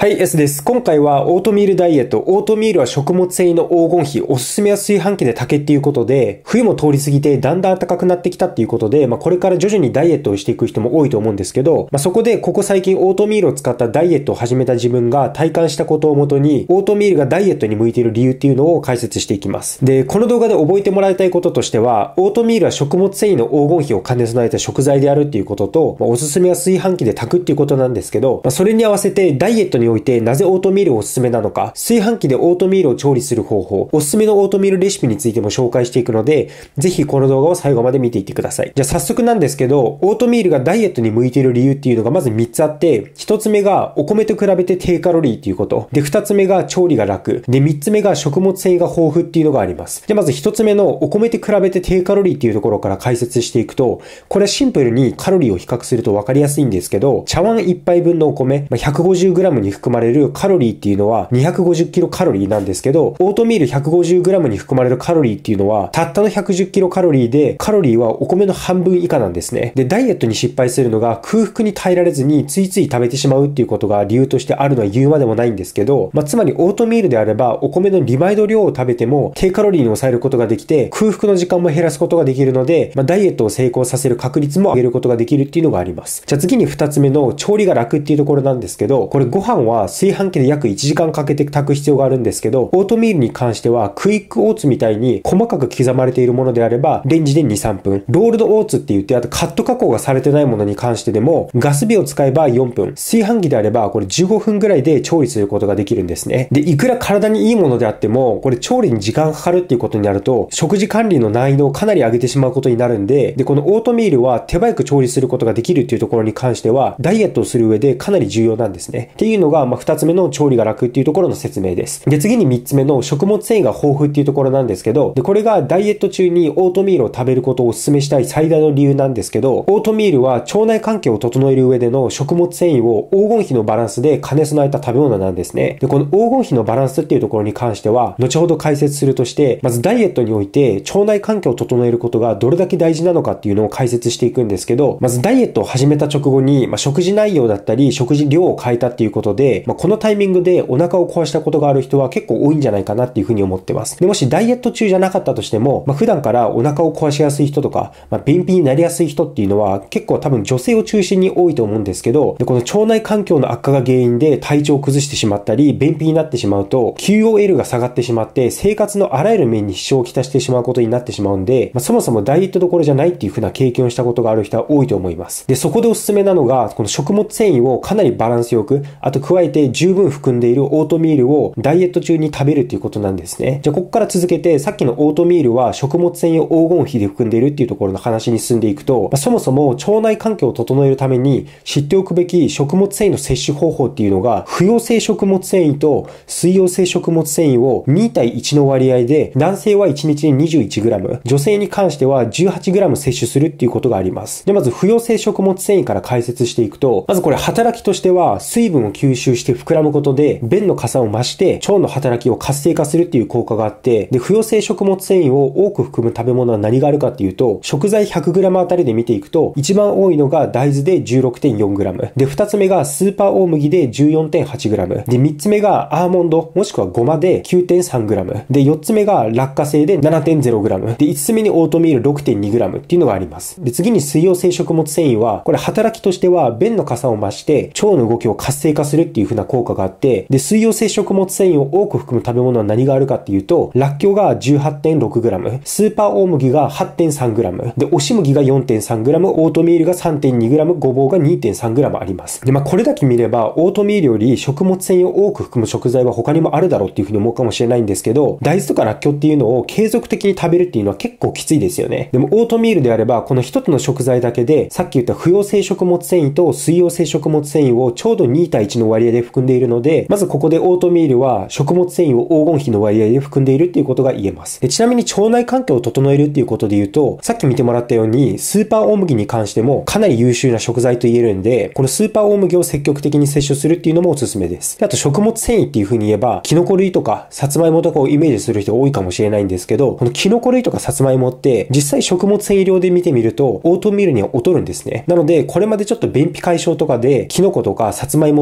はい、S です。今回はオートミールダイエット。オートミールは食物繊維の黄金比。おすすめは炊飯器で炊けっていうことで、冬も通り過ぎてだんだん暖かくなってきたっていうことで、これから徐々にダイエットをしていく人も多いと思うんですけど、そこでここ最近オートミールを使ったダイエットを始めた自分が体感したことをもとに、オートミールがダイエットに向いている理由っていうのを解説していきます。で、この動画で覚えてもらいたいこととしては、オートミールは食物繊維の黄金比を兼ね備えた食材であるっていうことと、おすすめは炊飯器で炊くっていうことなんですけど、それに合わせてダイエットにおいてなぜオートミールをおすすめなのか、炊飯器でオートミールを調理する方法、おすすめのオートミールレシピについても紹介していくので、ぜひこの動画を最後まで見ていってください。じゃあ早速なんですけど、オートミールがダイエットに向いている理由っていうのがまず3つあって、1つ目がお米と比べて低カロリーっていうこと。で、2つ目が調理が楽。で、3つ目が食物繊維が豊富っていうのがあります。で、まず1つ目のお米と比べて低カロリーっていうところから解説していくと、これはシンプルにカロリーを比較すると分かりやすいんですけど、茶碗1杯分のお米、150g に含まれるカロリーっていうのは250キロカロリーなんですけど、オートミール 150g に含まれるカロリーっていうのはたったの110キロカロリーで、カロリーはお米の半分以下なんですね。で、ダイエットに失敗するのが空腹に耐えられずについつい食べてしまうっていうことが理由としてあるのは言うまでもないんですけど、つまりオートミールであればお米の2倍の量を食べても低カロリーに抑えることができて、空腹の時間も減らすことができるので、ダイエットを成功させる確率も上げることができるっていうのがあります。じゃあ次に2つ目の調理が楽っていうところなんですけど、これご飯は炊飯器で約1時間かけて炊く必要があるんですけど、オートミールに関してはクイックオーツみたいに細かく刻まれているものであればレンジで2、3分、ロールドオーツって言って、あとカット加工がされてないものに関してでもガス火を使えば4分、炊飯器であればこれ15分ぐらいで調理することができるんですね。で、いくら体にいいものであってもこれ調理に時間かかるっていうことになると、食事管理の難易度をかなり上げてしまうことになるんで、このオートミールは手早く調理することができるっていうところに関してはダイエットをする上でかなり重要なんですね。っていうのが2つ目の調理が楽っていうところの説明です。で、次に3つ目の食物繊維が豊富っていうところなんですけど、これがダイエット中にオートミールを食べることをお勧めしたい最大の理由なんですけど、オートミールは腸内環境を整える上での食物繊維を黄金比のバランスで兼ね備えた食べ物なんですね。で、この黄金比のバランスっていうところに関しては後ほど解説するとして、まずダイエットにおいて腸内環境を整えることがどれだけ大事なのかっていうのを解説していくんですけど、まずダイエットを始めた直後に、食事内容だったり食事量を変えたっていうことで、このタイミングでお腹を壊したことがある人は結構多いんじゃないかなっていうふうに思ってます。で、もしダイエット中じゃなかったとしても、普段からお腹を壊しやすい人とか、便秘になりやすい人っていうのは結構多分女性を中心に多いと思うんですけど、で、この腸内環境の悪化が原因で体調を崩してしまったり、便秘になってしまうと QOL が下がってしまって生活のあらゆる面に支障をきたしてしまうことになってしまうんで、そもそもダイエットどころじゃないっていう風な経験をしたことがある人は多いと思います。で、そこでおすすめなのが、この食物繊維をかなりバランスよく、あと加えて十分含んでいるオートミールをダイエット中に食べるっていうことなんですね。じゃあここから続けて、さっきのオートミールは食物繊維を黄金比で含んでいるっていうところの話に進んでいくと、そもそも腸内環境を整えるために知っておくべき食物繊維の摂取方法っていうのが、不溶性食物繊維と水溶性食物繊維を2対1の割合で、男性は1日に 21g、女性に関しては 18g 摂取するっていうことがあります。で、まず不溶性食物繊維から解説していくと、まずこれ働きとしては水分を吸収して膨らむことで便の傘を増して腸の働きを活性化するっていう効果があって、で、不溶性食物繊維を多く含む食べ物は何があるかっていうと、食材 100g あたりで見ていくと一番多いのが大豆で 16.4g で、2つ目がスーパー大麦で 14.8g で、3つ目がアーモンドもしくはごまで 9.3g で、4つ目が落花生で 7.0g で、5つ目にオートミール 6.2g っていうのがあります。で、次に水溶性食物繊維はこれ働きとしては便の傘を増して腸の動きを活性化するっていう風な効果があって、で、水溶性食物繊維を多く含む食べ物は何があるかっていうと、らっきょうが 18.6g、スーパー大麦が 8.3g で、押し麦が 4.3g、オートミールが 3.2g、ごぼうが 2.3g あります。で、これだけ見ればオートミールより食物繊維を多く含む食材は他にもあるだろうっていう風に思うかもしれないんですけど、大豆とからっきょうっていうのを継続的に食べるっていうのは結構きついですよね。でもオートミールであればこの一つの食材だけで、さっき言った不溶性食物繊維と水溶性食物繊維をちょうど2対1の割合で含んでいるので、まずここでオートミールは食物繊維を黄金比の割合で含んでいるっていうことが言えます。で、ちなみに腸内環境を整えるっていうことで言うと、さっき見てもらったようにスーパー大麦に関してもかなり優秀な食材と言えるんで、このスーパー大麦を積極的に摂取するっていうのもおすすめです。で、あと食物繊維っていう風に言えばキノコ類とかさつまいもとかをイメージする人多いかもしれないんですけど、このキノコ類とかさつまいもって実際食物繊維量で見てみるとオートミールには劣るんですね。なのでこれまでちょっと便秘解消とかでキノコとかさつまいもを食べていた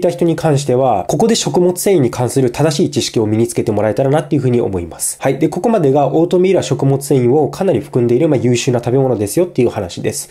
た人に関しては、ここで食物繊維に関する正しい知識を身につけてもらえたらなっていうふうに思います。はい。で、ここまでがオートミールは食物繊維をかなり含んでいる、優秀な食べ物ですよっていう話です。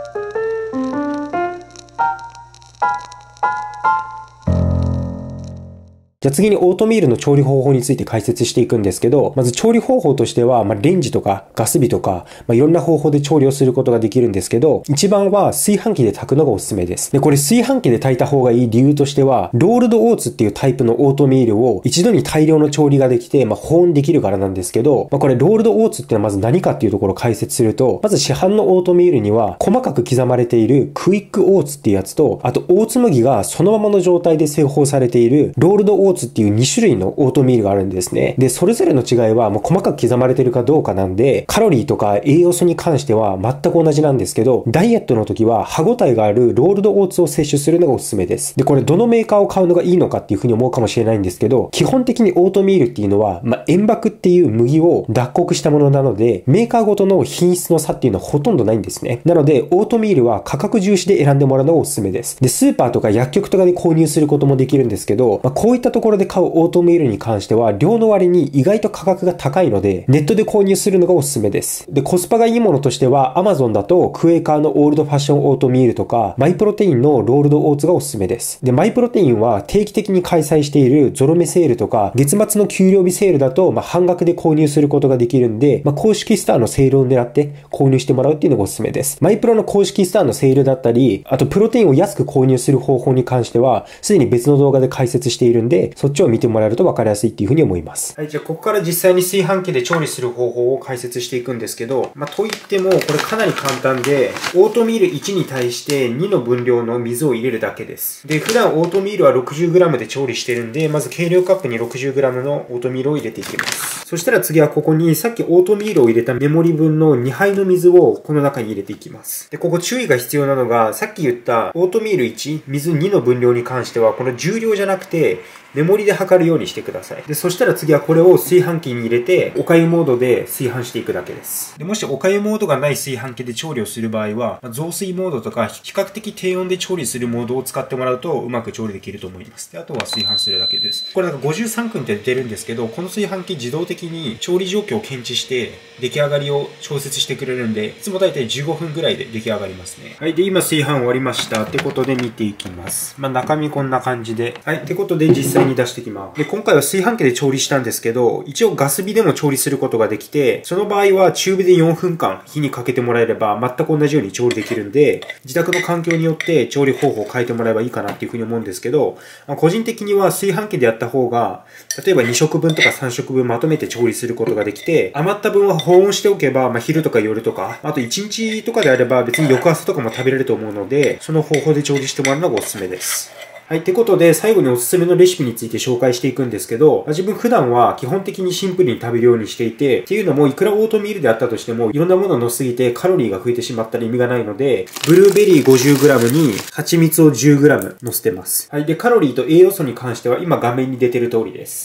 じゃあ次にオートミールの調理方法について解説していくんですけど、まず調理方法としては、レンジとかガス火とか、いろんな方法で調理をすることができるんですけど、一番は炊飯器で炊くのがおすすめです。で、これ炊飯器で炊いた方がいい理由としては、ロールドオーツっていうタイプのオートミールを一度に大量の調理ができて、保温できるからなんですけど、これロールドオーツってのはまず何かっていうところを解説すると、まず市販のオートミールには細かく刻まれているクイックオーツっていうやつと、あとオーツ麦がそのままの状態で製法されているロールドオーツっていう2種類のオートミールがあるんですね。で、それぞれの違いは細かく刻まれているかどうかなんで、カロリーとか栄養素に関しては全く同じなんですけど、ダイエットの時は歯応えがあるロールドオーツを摂取するのがおすすめです。で、これどのメーカーを買うのがいいのかっていうふうに思うかもしれないんですけど、基本的にオートミールっていうのは、塩麦っていう麦を脱穀したものなので、メーカーごとの品質の差っていうのはほとんどないんですね。なので、オートミールは価格重視で選んでもらうのがおすすめです。で、スーパーとか薬局とかで購入することもできるんですけど、こういったところで買うオートミールに関しては量の割に意外と価格が高いので、ネットで購入するのがおすすめです。で、コスパがいいものとしては Amazon だとクエーカーのオールドファッションオートミールとか、マイプロテインのロールドオーツがおすすめです。で、マイプロテインは定期的に開催しているゾロ目セールとか、月末の給料日セールだと半額で購入することができるんで、公式スターのセールを狙って購入してもらうっていうのがおすすめです。マイプロの公式スターのセールだったり、あとプロテインを安く購入する方法に関しては、すでに別の動画で解説しているんで、そっちを見てもらえると分かりやすいっていうふうに思います。はい、じゃあここから実際に炊飯器で調理する方法を解説していくんですけど、といってもこれかなり簡単で、オートミール1に対して2の分量の水を入れるだけです。で、普段オートミールは 60g で調理してるんで、まず計量カップに 60g のオートミールを入れていきます。そしたら次はここにさっきオートミールを入れたメモリ分の2杯の水をこの中に入れていきます。で、ここ注意が必要なのが、さっき言ったオートミール1、水2の分量に関しては、この重量じゃなくて、メモリで測るようにしてください。で、そしたら次はこれを炊飯器に入れて、お粥モードで炊飯していくだけです。で、もしお粥モードがない炊飯器で調理をする場合は、増水モードとか比較的低温で調理するモードを使ってもらうとうまく調理できると思います。で、あとは炊飯するだけです。これ53分って出るんですけど、この炊飯器自動的に調理状況を検知して出来上がりを調節してくれるんで、いつもだいたい15分ぐらいで出来上がりますね。はい。で、今炊飯終わりました。ってことで見ていきます。中身こんな感じで。はい。ってことで実際に出していきます。で、今回は炊飯器で調理したんですけど、一応ガス火でも調理することができて、その場合は中火で4分間火にかけてもらえれば全く同じように調理できるんで、自宅の環境によって調理方法を変えてもらえばいいかなっていうふうに思うんですけど、個人的には炊飯器でやった方が、例えば2食分とか3食分まとめて調理することができて、余った分は保温しておけば、昼とか夜とか、あと1日とかであれば別に翌朝とかも食べれると思うので、その方法で調理してもらうのがおすすめです。はい。ってことで、最後におすすめのレシピについて紹介していくんですけど、自分普段は基本的にシンプルに食べるようにしていて、っていうのもいくらオートミールであったとしても、いろんなものを乗せすぎてカロリーが増えてしまったら意味がないので、ブルーベリー 50g に蜂蜜を 10g 乗せてます。はい。で、カロリーと栄養素に関しては今画面に出てる通りです。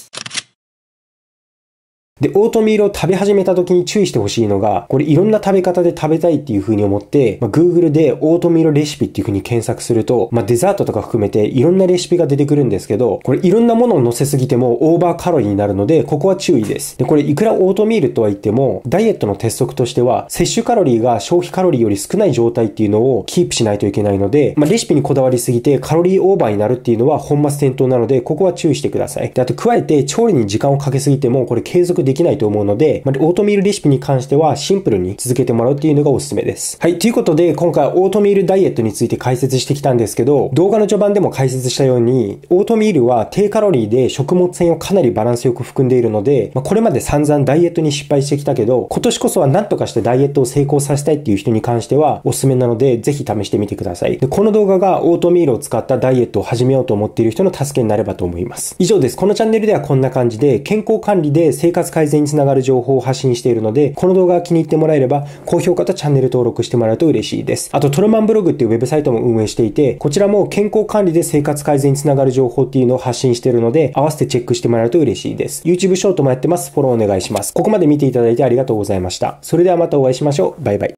で、オートミールを食べ始めた時に注意してほしいのが、これいろんな食べ方で食べたいっていう風に思って、Google でオートミールレシピっていう風に検索すると、デザートとか含めていろんなレシピが出てくるんですけど、これいろんなものを乗せすぎてもオーバーカロリーになるので、ここは注意です。で、これいくらオートミールとは言っても、ダイエットの鉄則としては、摂取カロリーが消費カロリーより少ない状態っていうのをキープしないといけないので、レシピにこだわりすぎてカロリーオーバーになるっていうのは本末転倒なので、ここは注意してください。で、あと加えて調理に時間をかけすぎても、これ継続できないと思うので、オートミールレシピに関してはシンプルに続けてもらうっていうのがおすすめです。はい。ということで、今回はオートミールダイエットについて解説してきたんですけど、動画の序盤でも解説したように、オートミールは低カロリーで食物繊維をかなりバランスよく含んでいるので、これまで散々ダイエットに失敗してきたけど、今年こそは何とかしてダイエットを成功させたいっていう人に関してはおすすめなので、ぜひ試してみてください。で、この動画がオートミールを使ったダイエットを始めようと思っている人の助けになればと思います。以上です。このチャンネルではこんな感じで、健康管理で生活改善につながる情報を発信しているので、この動画が気に入ってもらえれば、高評価とチャンネル登録してもらうと嬉しいです。あと、トロマンブログっていうウェブサイトも運営していて、こちらも健康管理で生活改善につながる情報っていうのを発信しているので、合わせてチェックしてもらえると嬉しいです。YouTube ショートもやってます。フォローお願いします。ここまで見ていただいてありがとうございました。それではまたお会いしましょう。バイバイ。